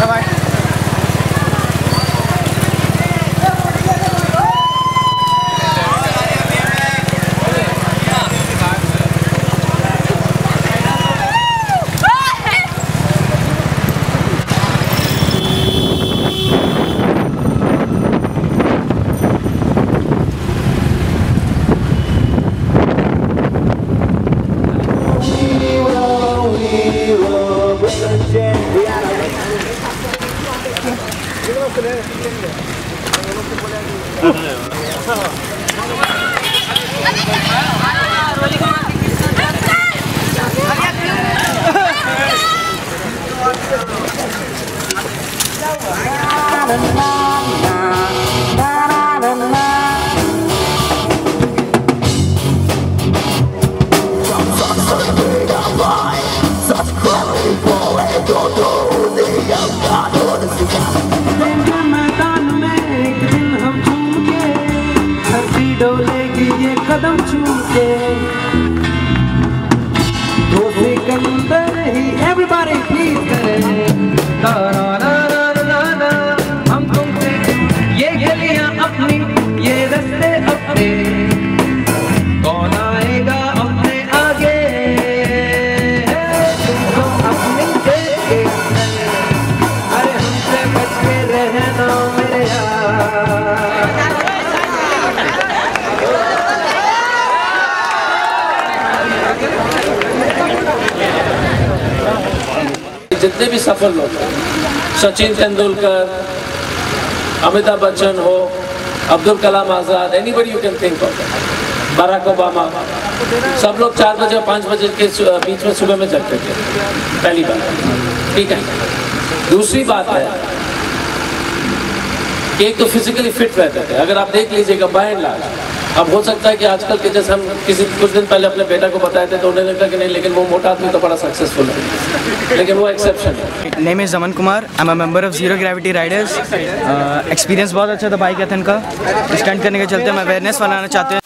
डोलेगी ये कदम छू के 2 सिकंदर ही एवरीबॉडी प्लीज करें हम तुमसे ये गलियां अपनी ये रास्ते अपने कौन आएगा अपने आगे तुमको अपनी देखे अरे हमसे बच के रहना मेरे यार। जितने भी सफल लोग सचिन तेंदुलकर, अमिताभ बच्चन हो, Abdul Kalam Azad, anybody you can think of, Barack Obama, सब लोग 4 बजे और 5 बजे के बीच में सुबह में जगते थे पहली बार। ठीक है, दूसरी बात है कि एक तो फिजिकली फिट रहते थे। अगर आप देख लीजिएगा बाय एंड लार्ज, अब हो सकता है कि आजकल के जैसे हम कुछ दिन पहले अपने बेटा को बताए थे तो उन्हें लगता कि नहीं, लेकिन वो मोटा आदमी तो बड़ा सक्सेसफुल है, लेकिन वो एक्सेप्शन है। Name is Jaman Kumar, I am a member of zero gravity riders. Experience बहुत अच्छा था बाइकैथन का। स्टंट करने के चलते हम अवेयरनेस फैलाना चाहते हैं।